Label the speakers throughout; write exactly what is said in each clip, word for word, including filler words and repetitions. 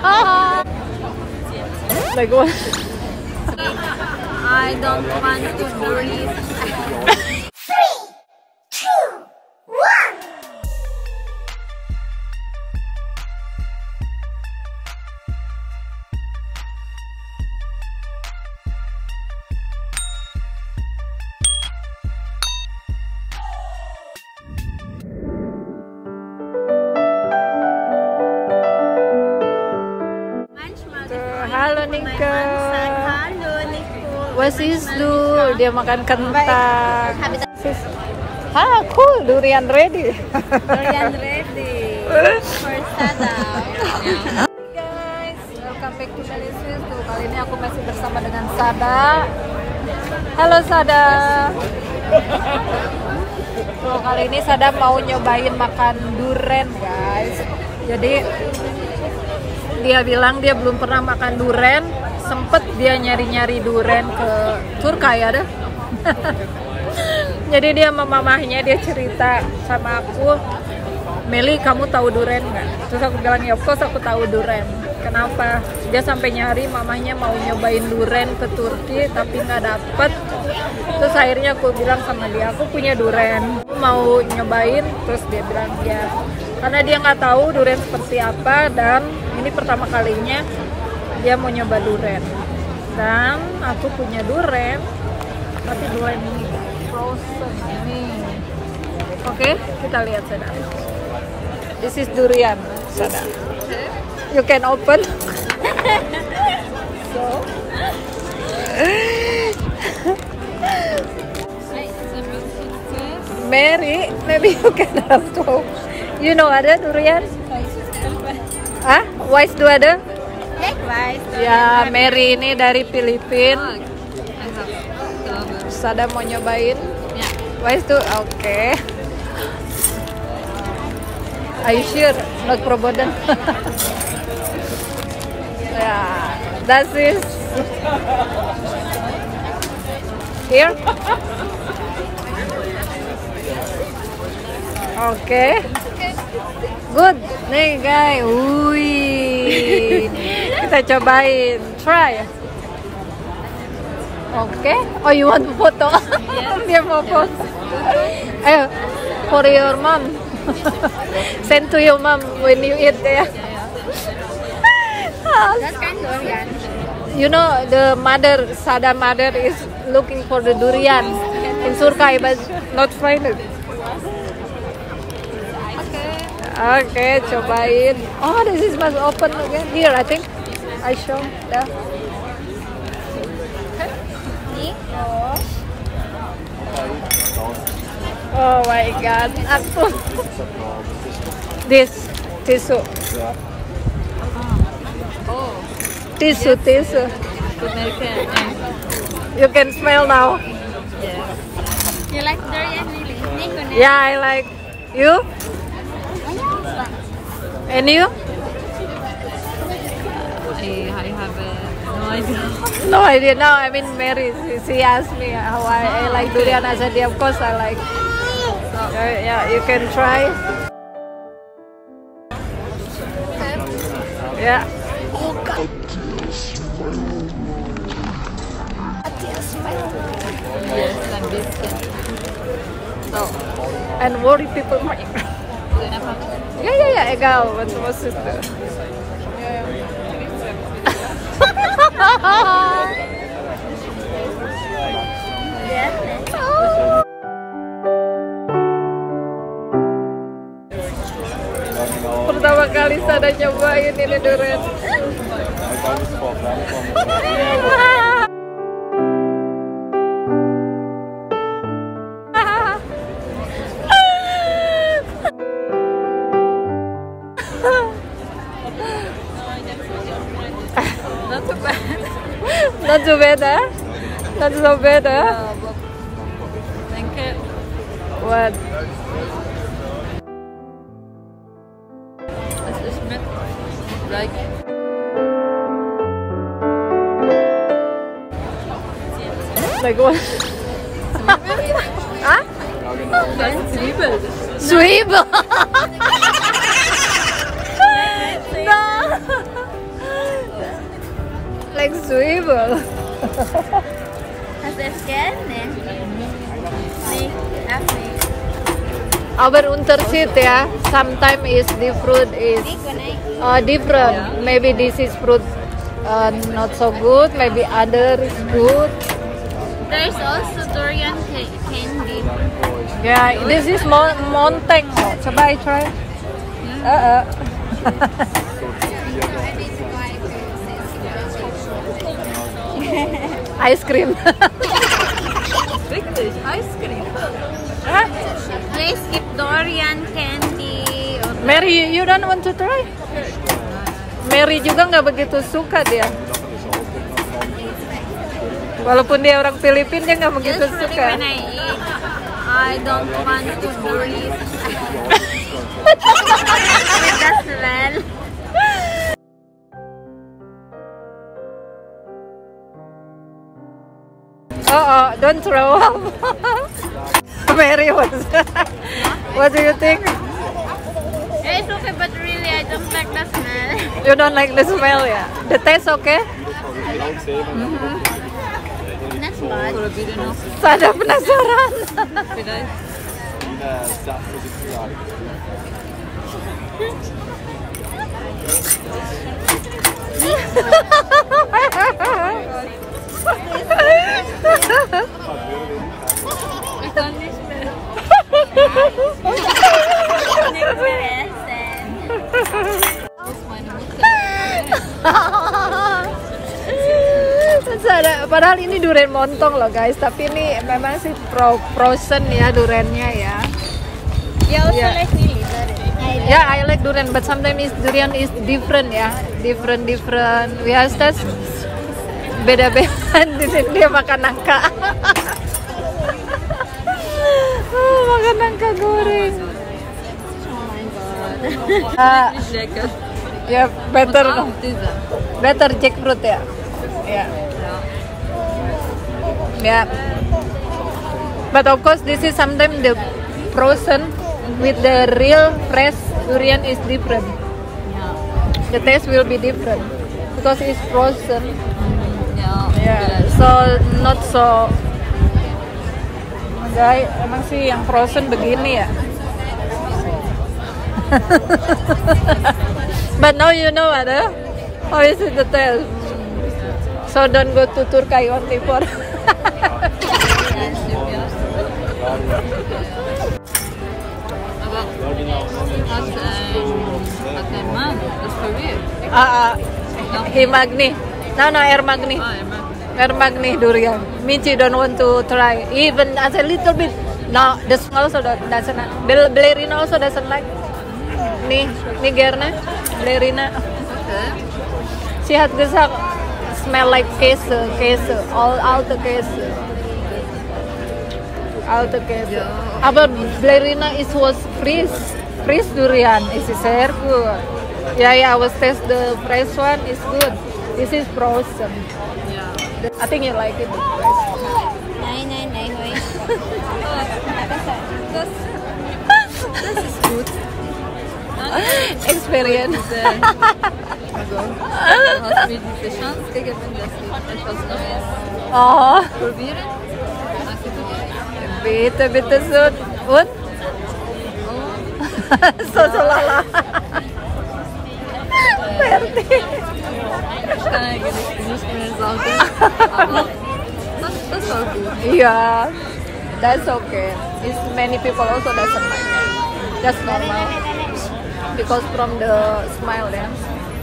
Speaker 1: Like what?
Speaker 2: I don't want to breathe.
Speaker 1: Halo Nika.
Speaker 2: Halo Nika.
Speaker 1: What's this do? Dia makan kentang. Ah, cool. Durian ready.
Speaker 2: Durian ready for Sada.
Speaker 1: Guys, welcome back to Delicious. Tuh, kali ini aku masih bersama dengan Sada. Halo Sada. Tuh, kali ini Sada mau nyobain makan durian, guys. Jadi dia bilang dia belum pernah makan durian, sempet dia nyari-nyari durian ke Turki ya deh. Jadi dia sama mamahnya dia cerita sama aku, Meli kamu tahu durian nggak? Terus aku bilang ya of course aku tahu durian. Kenapa? Dia sampai nyari mamahnya mau nyobain durian ke Turki tapi nggak dapet. Terus akhirnya aku bilang sama dia aku punya durian, mau nyobain. Terus dia bilang ya, karena dia nggak tahu durian seperti apa dan ini pertama kalinya dia mau nyoba durian. Dan aku punya durian, tapi durian ini frozen nih. Oke, kita lihat Sada. This is durian, Sada. You can open. So. Mary, maybe you can also. You know ada durian? Ah, Wise do ada?
Speaker 2: Wise.
Speaker 1: Ya, Mary ini dari Filipina. Sada mau nyobain?
Speaker 2: Ya.
Speaker 1: Wise do? Oke. Okay. Are you sure? Not proboden? Ya, that is here. Oke. Okay. Good. Nih guys. Wih. Kita cobain. Try. Oke. Okay. Oh, you want foto? Yes. Dia mau foto. Ayo. For your mom. Send to your mom when you eat ya.
Speaker 2: That's kind of durian.
Speaker 1: You know the mother, Sada mother is looking for the durian in Surkai but not find it. Oke, okay, cobain. Oh, this is must open again. Here, I think. I show. Yeah. Oh my God, aku. This tisu.
Speaker 2: Oh.
Speaker 1: Tisu, tisu. You can smell now.
Speaker 2: Yes. You like durian, Lily?
Speaker 1: Yeah, I like. You? And you?
Speaker 2: I, I have uh, no idea.
Speaker 1: No idea. No, I mean Mary. She, she asked me how I, I like durian. I said, yeah, of course I like. So, uh, yeah, you can try. Yeah. Oh God.
Speaker 2: Yes, like this.
Speaker 1: So, and worry people more. Yeah, yeah, yeah. Egal, wat was het? Pertama kali Sada nyobain ini durian.
Speaker 2: Not too bad.
Speaker 1: Not too bad, huh? Not so bad, huh?
Speaker 2: Thank you.
Speaker 1: What?
Speaker 2: It's bit like
Speaker 1: Like what? Huh?
Speaker 2: Zwiebel.
Speaker 1: Zwiebel. No. Zwiebel.
Speaker 3: Hast du es gern? Nee. Nee, auch nicht.
Speaker 1: Aber Unterschied ya, sometimes is the fruit is uh, different. Maybe this is fruit uh, not so good, maybe other is good.
Speaker 3: There's also durian ca- candy.
Speaker 1: Yeah, this is mo- monteng. Oh, coba I try. Uh -uh. Ice cream.
Speaker 2: Richtig, Ice cream.
Speaker 1: Hah?
Speaker 3: Please skip durian candy. Or
Speaker 1: Mary, you don't want to try? Mary juga nggak begitu suka dia. Walaupun dia orang Filipina, dia nggak begitu
Speaker 3: usually
Speaker 1: suka.
Speaker 3: when I eat, I don't want to breathe with the smell.
Speaker 1: Oh, oh, don't throw up. Mary, what? What do you think?
Speaker 3: It's okay, but really I don't like the smell.
Speaker 1: You don't like the smell, ya? The taste okay?
Speaker 3: Not bad.
Speaker 2: Probieren noch
Speaker 1: Sada penasaran.
Speaker 2: vielleicht. Ich kann nicht mehr.
Speaker 3: Nicht mehr essen.
Speaker 2: Aus meiner Mutter.
Speaker 1: Sada, padahal ini durian montong loh guys, tapi ini memang sih pro frozen ya duriannya ya.
Speaker 3: You also
Speaker 1: Yeah.
Speaker 3: like really durian.
Speaker 1: Yeah, I like durian, but sometimes is durian is different ya, different different. We have tes beda-beda. Di sini dia makan nangka. Oh, makan nangka goreng. Ah,
Speaker 2: Nicht lecker.
Speaker 1: ya better,
Speaker 2: Auch dieser.
Speaker 1: better jackfruit ya. Ya, ya. But of course, this is sometimes the frozen with the real fresh durian is different. The taste will be different because it's frozen.
Speaker 2: Ja.
Speaker 1: Yeah, so not so. Guys, emang sih yang frozen begini ya. But now you know ada. How is it the taste? So don't go to Turkey only for.
Speaker 2: Aber hat ein, hat ein Mann das probiert?
Speaker 1: Ah, ah, Himagni. No, no, air magni.
Speaker 2: Ah, er mag.
Speaker 1: Air magni durian. Michi don't want to try. Even as a little bit. No, the smell also don't- doesn't. Bel Belerina also doesn't like. Nih, nih Gerna, Belerina.
Speaker 2: Okay.
Speaker 1: She had gesagt, smell like Käse, Käse, all alte Käse. Alte Käse.
Speaker 2: Ja.
Speaker 1: Aber Belerina is was fresh, fresh durian. Is sehr good. Yeah, yeah, I was taste the fresh one is good. This is frozen.
Speaker 2: Ja.
Speaker 1: I think you like it.
Speaker 3: Nein, nein, nein, nein.
Speaker 2: Das, das ist gut.
Speaker 1: Experience.
Speaker 2: Diese, also, du hast mir diese Chance gegeben, dass ich etwas Neues
Speaker 1: Oh,
Speaker 2: probieren. Danke dir.
Speaker 1: bitte, bitte so. Und? So, so lala. Fertig.
Speaker 2: Ich kann eigentlich nicht mehr sagen, aber das, das war gut.
Speaker 1: Yeah, that's okay. It's many people also doesn't like it. That's normal. Because from the smile, yeah.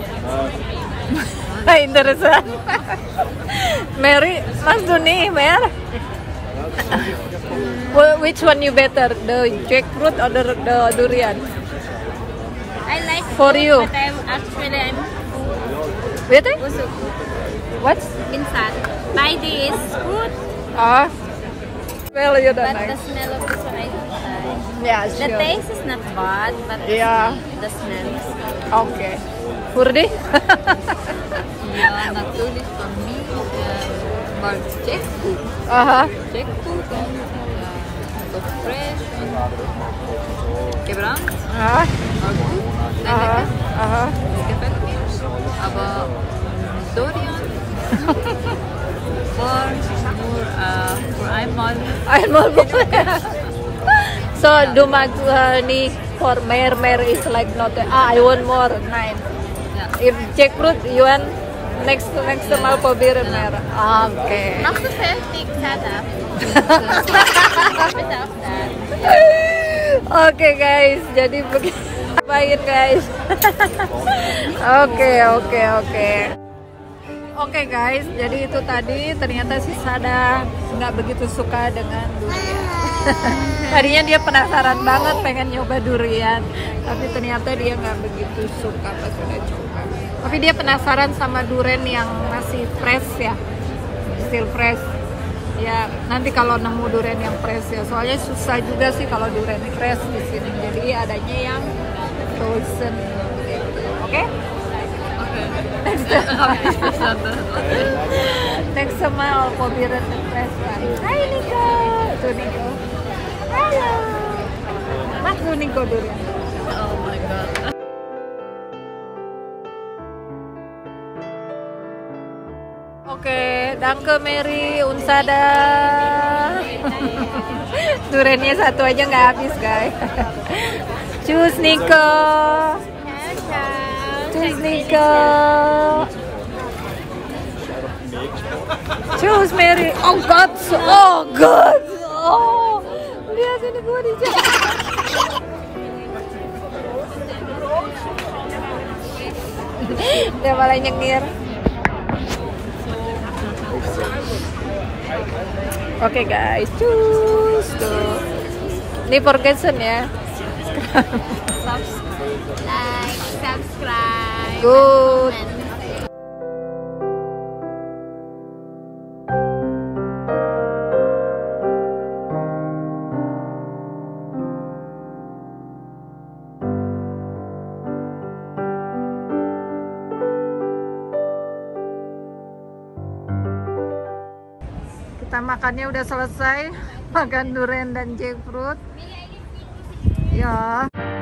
Speaker 1: Interesting. Mary, Mas Duni, Mer. Wh- Which one you better, the jackfruit or the, the durian?
Speaker 3: I like
Speaker 1: For
Speaker 3: food,
Speaker 1: you.
Speaker 3: but I'm actually I'm
Speaker 1: Really?
Speaker 3: busog
Speaker 1: What?
Speaker 3: minsan. Baidi is good,
Speaker 1: Ah, well, you don't
Speaker 3: but the
Speaker 1: like.
Speaker 3: smell of this one I don't like.
Speaker 1: Yeah,
Speaker 3: The
Speaker 1: sure.
Speaker 3: taste is not bad, but the
Speaker 1: Yeah.
Speaker 3: smell- the smell is
Speaker 1: Okay. Furdi?
Speaker 2: Ja, natürlich von mir ähm, war Jackfruit.
Speaker 1: Aha.
Speaker 2: Jackfruit und ja, so fresh und gebrannt.
Speaker 1: Aha.
Speaker 2: War gut, sehr
Speaker 1: Aha.
Speaker 2: lecker.
Speaker 1: Aha.
Speaker 2: Das gefällt mir. Aber Dorian I'm on.
Speaker 1: I'm on. So do money for Mer Mer is like not. Ah, I want more nine.
Speaker 2: Yeah.
Speaker 1: If jackfruit you want next next yeah. Mal probieren Mer. Oke.
Speaker 3: Nog te veel dik zetten. Bedankt.
Speaker 1: Oke guys, jadi begitu. Baik guys. Oke oke oke. Oke guys, jadi itu tadi ternyata si Sada nggak begitu suka dengan durian. Tadinya dia penasaran banget pengen nyoba durian, tapi ternyata dia nggak begitu suka pas udah coba. Tapi dia penasaran sama durian yang masih fresh ya, still fresh. Ya nanti kalau nemu durian yang fresh ya, soalnya susah juga sih kalau durian fresh di sini. Jadi adanya yang frozen. Oke?
Speaker 2: Oke.
Speaker 1: Next sama all probieren the fresh one. Hai Nico, tuh Nico. Halo. Mas tuh Nico durian.
Speaker 2: Oh my god.
Speaker 1: Oke, danke Mary, Unsada. Duriannya satu aja nggak habis guys. Cus Nico. Cus Nico. Cus Mary. Oh God, oh God. Oh, lihat ini gue di jalan. Dia malah nyengir. Oke okay guys, cus tuh. Ini forgetsen ya.
Speaker 3: Like, subscribe.
Speaker 1: Good. Kita makannya udah selesai, makan durian dan jackfruit. Ya.